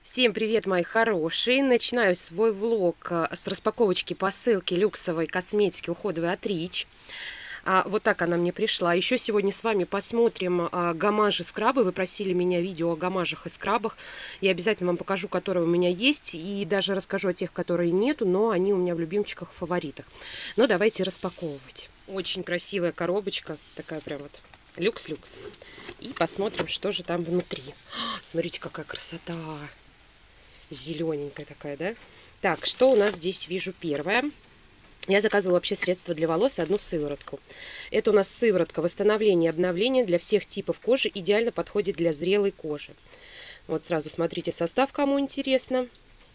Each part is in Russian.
Всем привет, мои хорошие! Начинаю свой влог с распаковочки посылки люксовой косметики уходовой от Rich. Вот так она мне пришла. Еще сегодня с вами посмотрим гамажи скрабы. Вы просили меня видео о гамажах и скрабах. Я обязательно вам покажу, которые у меня есть. И даже расскажу о тех, которые нету, но они у меня в любимчиках, в фаворитах. Но давайте распаковывать. Очень красивая коробочка. Такая прям вот люкс-люкс. И посмотрим, что же там внутри. Смотрите, какая красота! Зелененькая такая, да? Так, что у нас здесь вижу первое? Я заказывала вообще средство для волос и одну сыворотку. Это у нас сыворотка восстановления и обновления для всех типов кожи. Идеально подходит для зрелой кожи. Вот сразу смотрите состав, кому интересно.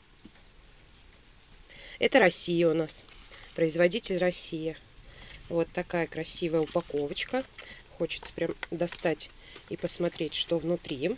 Это Россия у нас. Производитель Россия. Вот такая красивая упаковочка. Хочется прям достать и посмотреть, что внутри.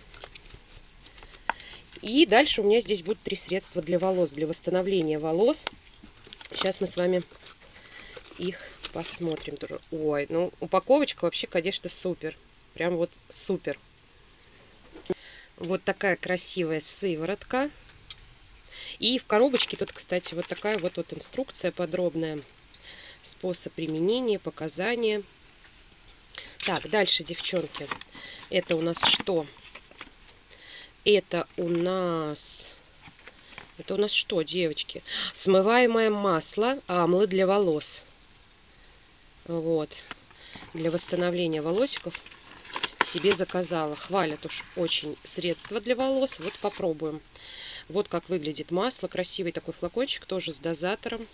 И дальше у меня здесь будут 3 средства для волос, для восстановления волос. Сейчас мы с вами их посмотрим тоже. Ой, ну упаковочка вообще, конечно, супер. Прям вот супер. Вот такая красивая сыворотка. И в коробочке тут, кстати, вот такая вот инструкция подробная. Способ применения, показания. Так, дальше, девчонки. Это у нас что? Это у нас что, девочки? Смываемое масло, амлы для волос. Вот. Для восстановления волосиков себе заказала. Хвалят уж очень средства для волос. Вот попробуем. Вот как выглядит масло. Красивый такой флакончик, тоже с дозатором.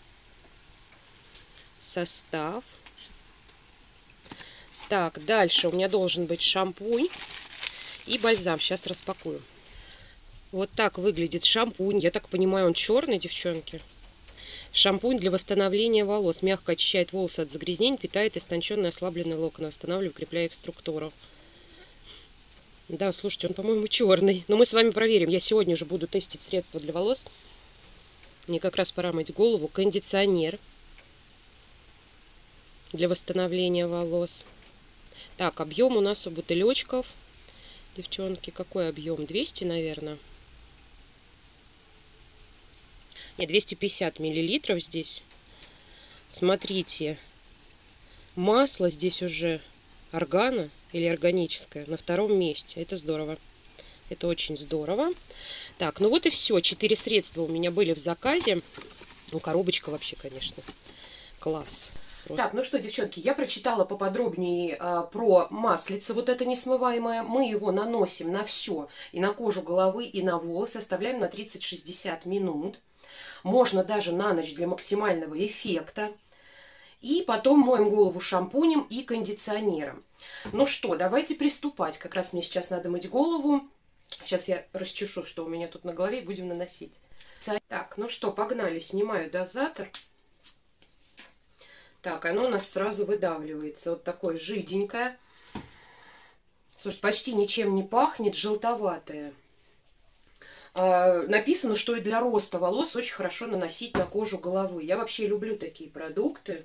Состав. Так, дальше у меня должен быть шампунь и бальзам. Сейчас распакую. Вот так выглядит шампунь. Я так понимаю, он черный, девчонки. Шампунь для восстановления волос. Мягко очищает волосы от загрязнений, питает истонченные ослабленные локоны, восстанавливает, укрепляя их структуру. Да, слушайте, он, по-моему, черный. Но мы с вами проверим. Я сегодня же буду тестить средства для волос. Мне как раз пора мыть голову. Кондиционер для восстановления волос. Так, объем у нас у бутылечков. Девчонки, какой объем? 200, наверное. Нет, 250 миллилитров здесь. Смотрите. Масло здесь уже органа или органическое на 2-м месте. Это здорово. Это очень здорово. Так, ну вот и все. 4 средства у меня были в заказе. Ну, коробочка вообще, конечно, класс. Так, ну что, девчонки, я прочитала поподробнее про маслице, вот это несмываемое. Мы его наносим на все, и на кожу головы, и на волосы. Оставляем на 30-60 минут. Можно даже на ночь для максимального эффекта. И потом моем голову шампунем и кондиционером. Ну что, давайте приступать. Как раз мне сейчас надо мыть голову. Сейчас я расчешу, что у меня тут на голове, и будем наносить. Так, ну что, погнали. Снимаю дозатор. Так, оно у нас сразу выдавливается. Вот такое жиденькое. Слушай, почти ничем не пахнет, желтоватое. Написано, что и для роста волос очень хорошо наносить на кожу головы. Я вообще люблю такие продукты.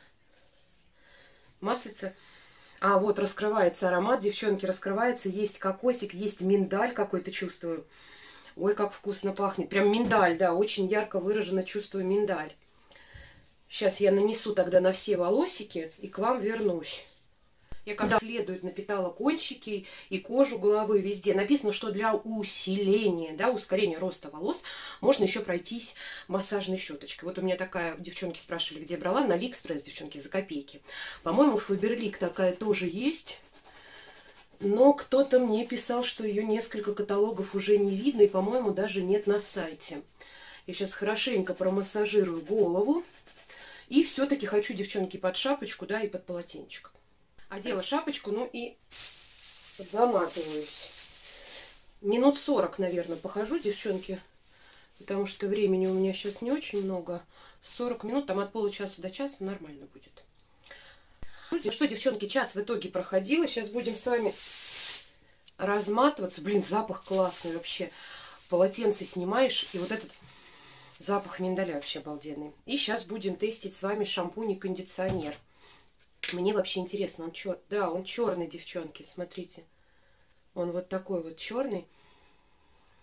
Маслице. Вот раскрывается аромат, девчонки, раскрывается. Есть кокосик, есть миндаль какой-то, чувствую. Ой, как вкусно пахнет. Прям миндаль, да, очень ярко выраженно чувствую миндаль. Сейчас я нанесу тогда на все волосики и к вам вернусь. Я как следует напитала кончики и кожу головы везде. Написано, что для усиления, да, ускорения роста волос можно еще пройтись массажной щеточкой. Вот у меня такая, девчонки спрашивали, где брала, на Алиэкспресс, девчонки, за копейки. По-моему, в Фаберлик такая тоже есть. Но кто-то мне писал, что ее несколько каталогов уже не видно и, по-моему, даже нет на сайте. Я сейчас хорошенько промассажирую голову. И все-таки хочу, девчонки, под шапочку, да, и под полотенчик. Одела шапочку, ну и заматываюсь. Минут 40, наверное, похожу, девчонки, потому что времени у меня сейчас не очень много. 40 минут, там от получаса до часа нормально будет. Ну что, девчонки, час в итоге проходила. Сейчас будем с вами разматываться. Блин, запах классный вообще. Полотенце снимаешь, и вот этот... Запах миндаля вообще обалденный. И сейчас будем тестить с вами шампунь и кондиционер. Мне вообще интересно, он черный. Да, он черный, девчонки, смотрите. Он вот такой вот черный.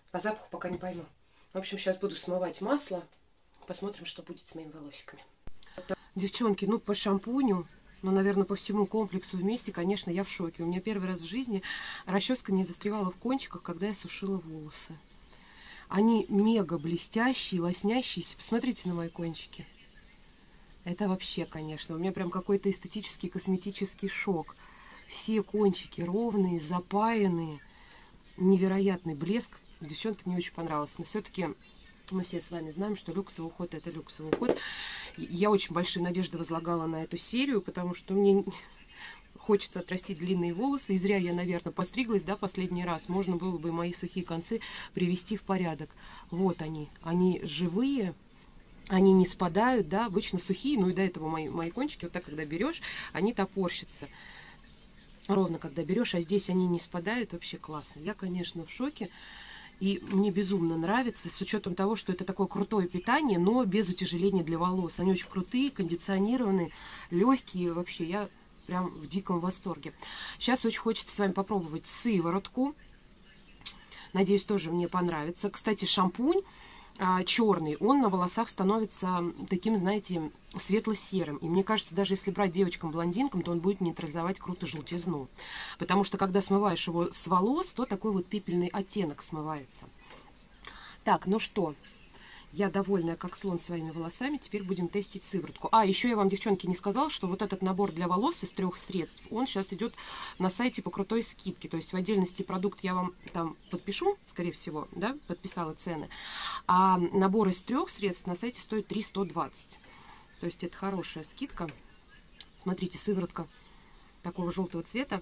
По запаху пока не пойму. В общем, сейчас буду смывать масло. Посмотрим, что будет с моими волосиками. Девчонки, ну по шампуню, ну, наверное, по всему комплексу вместе, конечно, я в шоке. У меня первый раз в жизни расческа не застревала в кончиках, когда я сушила волосы. Они мега блестящие, лоснящиеся. Посмотрите на мои кончики. Это вообще, конечно, у меня прям какой-то эстетический, косметический шок. Все кончики ровные, запаянные, невероятный блеск. Девчонки, мне очень понравилось. Но все-таки мы все с вами знаем, что люксовый уход – это люксовый уход. Я очень большие надежды возлагала на эту серию, потому что мне хочется отрастить длинные волосы. И зря я, наверное, постриглась, да, последний раз. Можно было бы мои сухие концы привести в порядок. Вот они. Они живые. Они не спадают, да, обычно сухие, ну и до этого мои кончики, вот так, когда берешь, они топорщатся. Ровно когда берешь, а здесь они не спадают, вообще классно. Я, конечно, в шоке. И мне безумно нравится, с учетом того, что это такое крутое питание, но без утяжеления для волос. Они очень крутые, кондиционированные, легкие. Вообще, я прям в диком восторге. Сейчас очень хочется с вами попробовать сыворотку. Надеюсь, тоже мне понравится. Кстати, шампунь черный, он на волосах становится таким, знаете, светло-серым. И мне кажется, даже если брать девочкам-блондинкам, то он будет нейтрализовать круто желтизну. Потому что, когда смываешь его с волос, то такой вот пепельный оттенок смывается. Так, ну что, я довольная, как слон, своими волосами. Теперь будем тестить сыворотку. А, еще я вам, девчонки, не сказала, что вот этот набор для волос из 3 средств, он сейчас идет на сайте по крутой скидке. То есть в отдельности продукт я вам там подпишу, скорее всего, да, подписала цены. А набор из 3 средств на сайте стоит 3,120. То есть это хорошая скидка. Смотрите, сыворотка такого желтого цвета.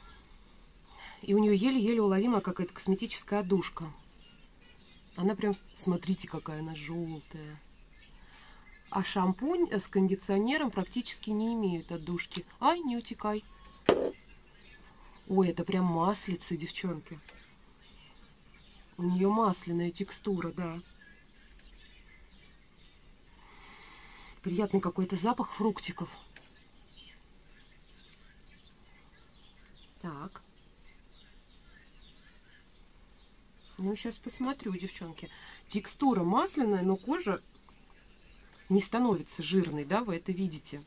И у нее еле-еле уловимая какая-то косметическая отдушка. Она прям, смотрите, какая она желтая. А шампунь с кондиционером практически не имеет отдушки. Ай, не утекай. Ой, это прям маслица, девчонки. У нее масляная текстура, да. Приятный какой-то запах фруктиков. Так. Ну, сейчас посмотрю, девчонки. Текстура масляная, но кожа не становится жирной, да, вы это видите.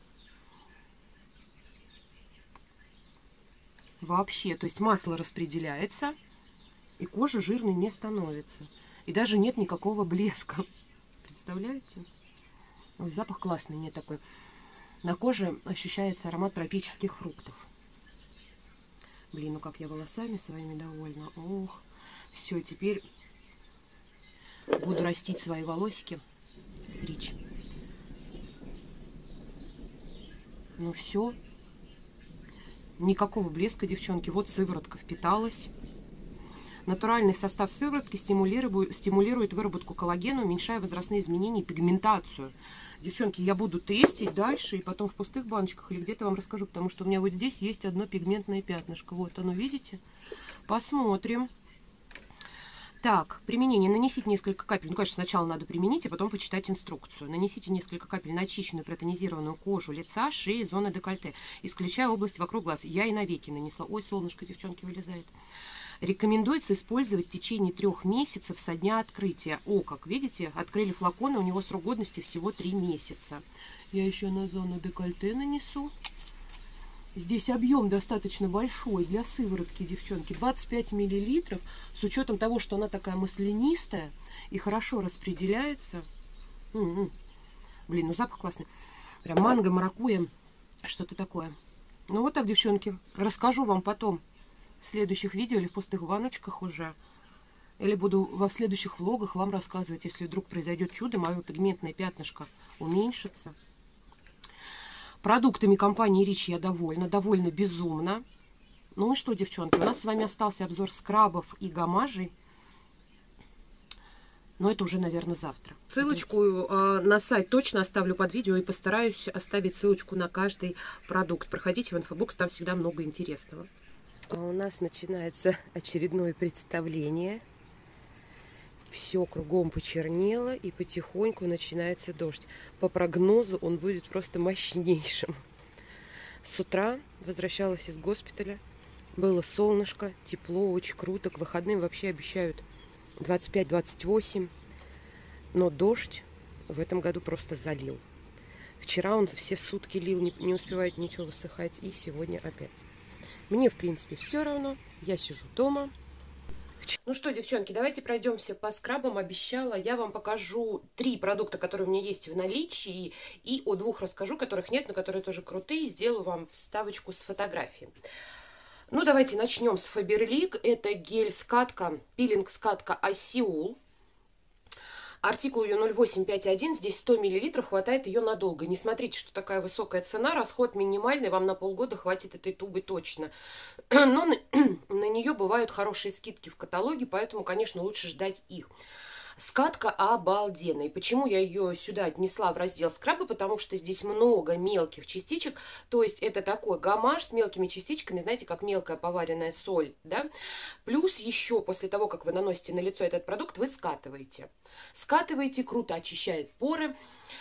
Вообще, то есть масло распределяется, и кожа жирной не становится. И даже нет никакого блеска. Представляете? Ой, запах классный, не такой. На коже ощущается аромат тропических фруктов. Блин, ну как я волосами своими довольна. Ох. Все, теперь буду растить свои волосики с Рич. Ну все. Никакого блеска, девчонки. Вот сыворотка впиталась. Натуральный состав сыворотки стимулирует выработку коллагена, уменьшая возрастные изменения и пигментацию. Девчонки, я буду тестить дальше и потом в пустых баночках или где-то вам расскажу, потому что у меня вот здесь есть одно пигментное пятнышко. Вот оно, видите? Посмотрим. Так, применение. Нанесите несколько капель. Ну, конечно, сначала надо применить, а потом почитать инструкцию. Нанесите несколько капель на очищенную протонизированную кожу лица, шеи, зоны декольте, исключая область вокруг глаз. Я и на веки нанесла. Ой, солнышко, девчонки, вылезает. Рекомендуется использовать в течение 3 месяцев со дня открытия. О, как видите, открыли флакон, у него срок годности всего 3 месяца. Я еще на зону декольте нанесу. Здесь объем достаточно большой для сыворотки, девчонки. 25 миллилитров. С учетом того, что она такая маслянистая и хорошо распределяется. Блин, ну запах классный. Прям манго, маракуйя. Что-то такое. Ну вот так, девчонки. Расскажу вам потом в следующих видео или в пустых баночках уже. Или буду во следующих влогах вам рассказывать, если вдруг произойдет чудо, мое пигментное пятнышко уменьшится. Продуктами компании Рич я довольна безумно. Ну и что, девчонки, у нас с вами остался обзор скрабов и гамажей. Но это уже, наверное, завтра. Ссылочку на сайт точно оставлю под видео и постараюсь оставить ссылочку на каждый продукт. Проходите в инфобокс, там всегда много интересного. У нас начинается очередное представление. Все кругом почернело, и потихоньку начинается дождь. По прогнозу он будет просто мощнейшим. С утра возвращалась из госпиталя. Было солнышко, тепло, очень круто. К выходным вообще обещают 25-28. Но дождь в этом году просто залил. Вчера он все сутки лил, не успевает ничего высыхать. И сегодня опять. Мне, в принципе, все равно. Я сижу дома. Ну что, девчонки, давайте пройдемся по скрабам. Обещала, я вам покажу 3 продукта, которые у меня есть в наличии. И о 2 расскажу, которых нет, но которые тоже крутые. Сделаю вам вставочку с фотографией. Ну, давайте начнем с Faberlic. Это гель-скатка, пилинг-скатка Осеул. Артикул ее 0851, здесь 100 мл, хватает ее надолго. Не смотрите, что такая высокая цена, расход минимальный, вам на полгода хватит этой тубы точно. Но на нее бывают хорошие скидки в каталоге, поэтому, конечно, лучше ждать их. Скатка обалденная. И почему я ее сюда отнесла в раздел скрабы? Потому что здесь много мелких частичек. То есть это такой гамаш с мелкими частичками, знаете, как мелкая поваренная соль, да? Плюс еще после того, как вы наносите на лицо этот продукт, вы скатываете. Скатываете, круто очищает поры.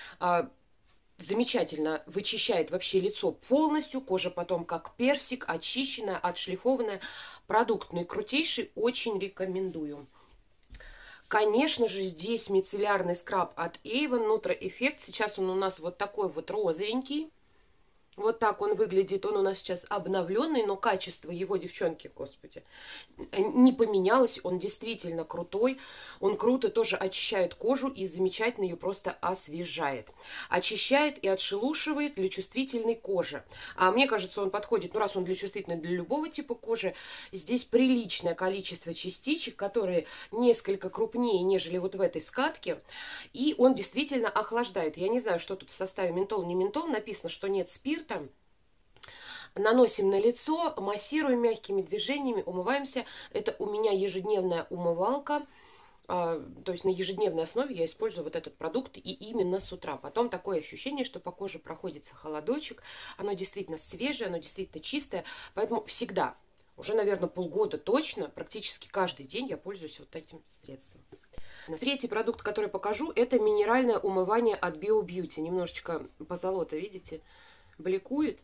Замечательно вычищает вообще лицо полностью. Кожа потом как персик, очищенная, отшлифованная. Продукт наикрутейший, очень рекомендую. Конечно же, здесь мицеллярный скраб от Avon Nutra Effect. Сейчас он у нас вот такой вот розовенький. Вот так он выглядит. Он у нас сейчас обновленный, но качество его, девчонки, господи, не поменялось. Он действительно крутой. Он круто тоже очищает кожу и замечательно ее просто освежает. Очищает и отшелушивает для чувствительной кожи. А мне кажется, он подходит, ну раз он для чувствительной, для любого типа кожи. Здесь приличное количество частичек, которые несколько крупнее, нежели вот в этой скатке. И он действительно охлаждает. Я не знаю, что тут в составе ментол, не ментол. Написано, что нет спирта. Наносим на лицо, массируем мягкими движениями, умываемся. Это у меня ежедневная умывалка. То есть на ежедневной основе я использую вот этот продукт и именно с утра. Потом такое ощущение, что по коже проходится холодочек. Оно действительно свежее, оно действительно чистое. Поэтому всегда, уже, наверное, полгода точно, практически каждый день я пользуюсь вот этим средством. Третий продукт, который покажу, это минеральное умывание от Bio Beauty. Немножечко позолота, видите, бликует.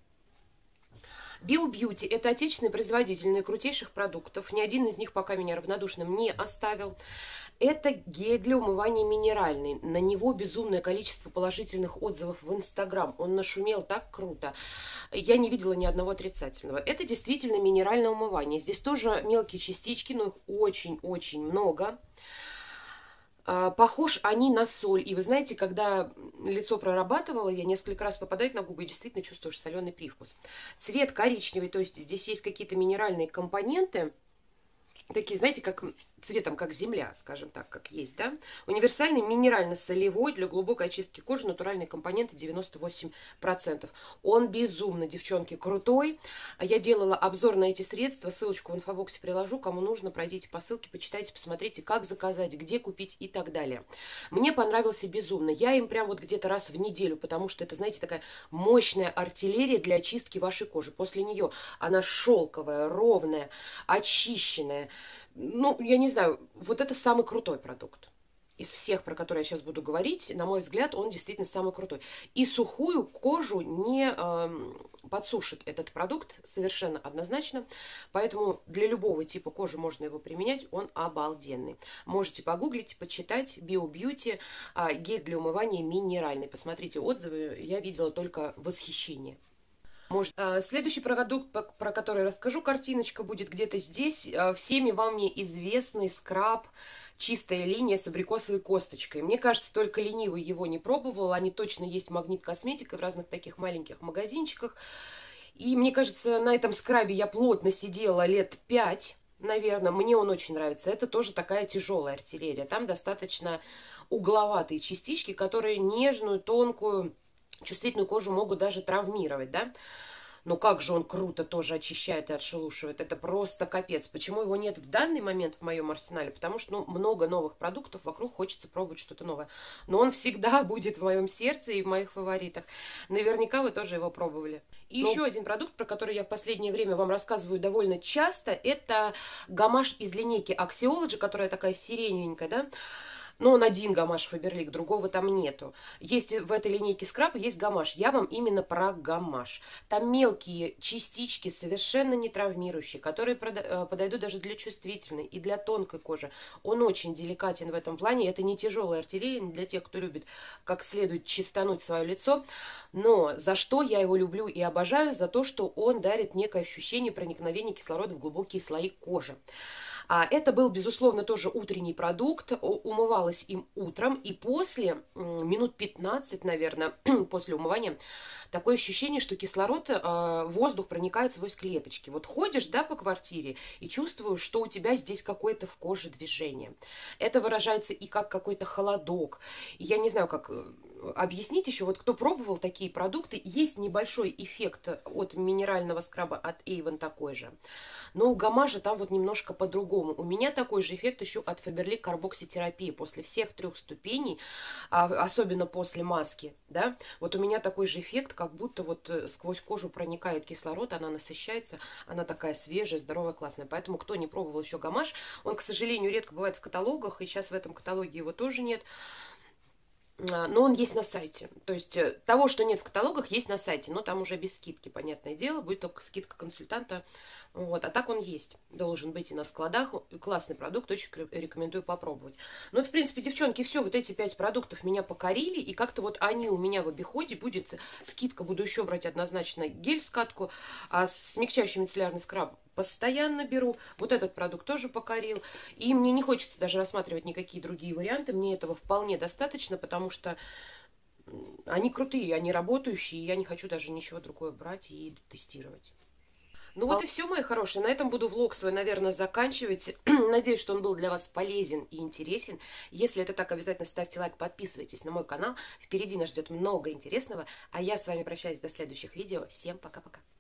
Bio Beauty – это отечественный производитель наикрутейших продуктов. Ни один из них пока меня равнодушным не оставил. Это гель для умывания минеральный. На него безумное количество положительных отзывов в Инстаграм. Он нашумел так круто. Я не видела ни одного отрицательного. Это действительно минеральное умывание. Здесь тоже мелкие частички, но их очень-очень много. Похож они на соль. И вы знаете, когда лицо прорабатывала, я несколько раз попадает на губы и действительно чувствуешь соленый привкус. Цвет коричневый, то есть здесь есть какие-то минеральные компоненты. Такие, знаете, как цветом, как земля, скажем так, как есть, да? Универсальный минерально-солевой для глубокой очистки кожи, натуральные компоненты 98%. Он безумно, девчонки, крутой. Я делала обзор на эти средства, ссылочку в инфобоксе приложу. Кому нужно, пройдите по ссылке, почитайте, посмотрите, как заказать, где купить и так далее. Мне понравился безумно. Я им прям вот где-то раз в неделю, потому что это, знаете, такая мощная артиллерия для очистки вашей кожи. После нее она шелковая, ровная, очищенная. Ну, я не знаю, вот это самый крутой продукт. Из всех, про которые я сейчас буду говорить, на мой взгляд, он действительно самый крутой. И сухую кожу не подсушит этот продукт совершенно однозначно. Поэтому для любого типа кожи можно его применять, он обалденный. Можете погуглить, почитать. Bio Beauty, гель для умывания минеральный. Посмотрите отзывы, я видела только восхищение. Следующий продукт, про который расскажу, картиночка будет где-то здесь. Всеми вам известный скраб «Чистая линия» с абрикосовой косточкой. Мне кажется, только ленивый его не пробовал. Они точно есть в Магнит Косметика в разных таких маленьких магазинчиках. И мне кажется, на этом скрабе я плотно сидела лет 5, наверное. Мне он очень нравится. Это тоже такая тяжелая артиллерия. Там достаточно угловатые частички, которые нежную, тонкую, чувствительную кожу могут даже травмировать, да? Но как же он круто тоже очищает и отшелушивает. Это просто капец. Почему его нет в данный момент в моем арсенале? Потому что, ну, много новых продуктов, вокруг хочется пробовать что-то новое. Но он всегда будет в моем сердце и в моих фаворитах. Наверняка вы тоже его пробовали. И еще один продукт, про который я в последнее время вам рассказываю довольно часто, это гамаш из линейки Axiology, которая такая сиреневенькая, да? Но он один гамаш Фаберлик, другого там нету. Есть в этой линейке скраб, есть гамаш. Я вам именно про гамаш. Там мелкие частички, совершенно не травмирующие, которые подойдут даже для чувствительной и для тонкой кожи. Он очень деликатен в этом плане. Это не тяжелая артиллерия, не для тех, кто любит как следует чистануть свое лицо. Но за что я его люблю и обожаю? За то, что он дарит некое ощущение проникновения кислорода в глубокие слои кожи. Это был, безусловно, тоже утренний продукт. Умывалась им утром. И после, минут 15, наверное, после умывания, такое ощущение, что кислород, воздух проникает сквозь клеточки. Вот ходишь, да, по квартире и чувствуешь, что у тебя здесь какое-то в коже движение. Это выражается и как какой-то холодок. И я не знаю, как объяснить еще. Вот кто пробовал такие продукты, есть небольшой эффект от минерального скраба от Avon такой же. Но у гамаша там вот немножко по-другому. У меня такой же эффект еще от Faberlic карбокситерапии. После всех 3 ступеней, особенно после маски, да, вот у меня такой же эффект, как будто вот сквозь кожу проникает кислород, она насыщается, она такая свежая, здоровая, классная. Поэтому, кто не пробовал еще гамаш, он, к сожалению, редко бывает в каталогах, и сейчас в этом каталоге его тоже нет. Но он есть на сайте. То есть того, что нет в каталогах, есть на сайте. Но там уже без скидки, понятное дело. Будет только скидка консультанта. Вот. А так он есть. Должен быть и на складах. Классный продукт. Очень рекомендую попробовать. Ну, в принципе, девчонки, все. Вот эти 5 продуктов меня покорили. И как-то вот они у меня в обиходе. Будет скидка. Буду еще брать однозначно гель-скатку. А смягчающий мицеллярный скраб постоянно беру. Вот этот продукт тоже покорил. И мне не хочется даже рассматривать никакие другие варианты. Мне этого вполне достаточно, потому что они крутые, они работающие. И я не хочу даже ничего другое брать и тестировать. Ну вот и все, мои хорошие. На этом буду влог свой, наверное, заканчивать. Надеюсь, что он был для вас полезен и интересен. Если это так, обязательно ставьте лайк, подписывайтесь на мой канал. Впереди нас ждет много интересного. А я с вами прощаюсь до следующих видео. Всем пока-пока.